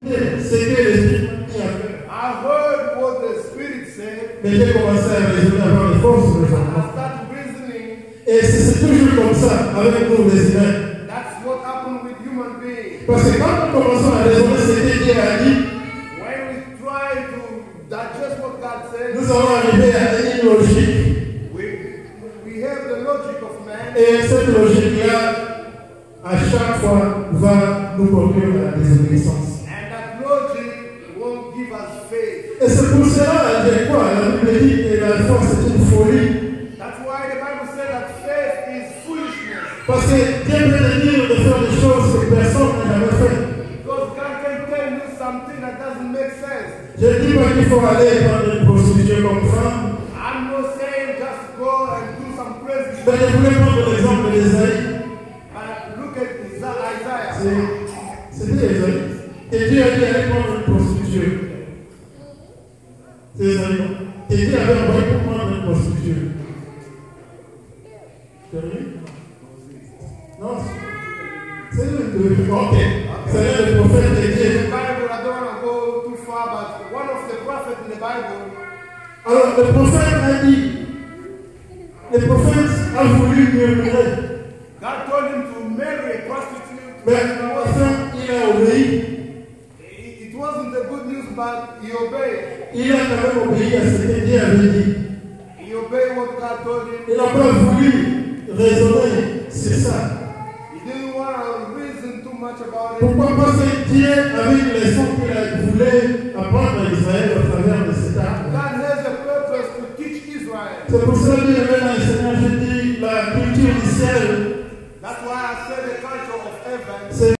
C'est que l'Esprit a fait. I heard what the Spirit said. Mais j'ai commencé à raisonner avant les forces de I raisonnement. started reasoning. Et c'est toujours comme ça avec nous les humains. That's what happened with human beings. Parce que quand nous commençons à raisonner ce que Dieu a dit, When we try to digest what God said, nous allons arriver à une logique. we have the logic of man. Et cette logique-là, à chaque fois, va nous conduire à la désobéissance. And that logic won't give us faith. Et c'est pour cela, j'ai quoi? La Bible dit que la foi c'est une folie. That's why the Bible said that faith is foolishness. Parce que Dieu peut te dire de faire des choses que personne n'a jamais fait. Because God can tell you something that doesn't make sense. Je ne dis pas qu'il faut aller prendre une prostituée comme femme. I'm not saying just go and do some crazy Mais je voulais prendre l'exemple d'Ésaïe. Look at Isaiah. C'était Ésaïe. Et Dieu a dit d'aller prendre une prostituée. C'est Ésaïe. Et Dieu avait envoyé pour prendre une prostituée. Tu as vu? Non, c'est le ok. C'est le prophète de In the Dieu. Bible, I don't want to go too far, but one of the prophets in the Bible, Alors le prophète a dit, le prophète a voulu murmurer, God told him to marry a prostitute. mais enfin il a obéi. It wasn't the good news, but he obeyed. Il a quand même obéi à ce que Dieu avait dit. He obeyed what God told him. Il n'a pas voulu raisonner sur ça. He didn't want to reason too much about it. Pourquoi? Parce que Dieu avait une leçon qu'il voulait apprendre à Israël au travers de cet arbre. God has a purpose to teach Israel. C'est pour cela que je vais l'enseigner, je dis la culture du ciel. That's why I said the culture of heaven. C'est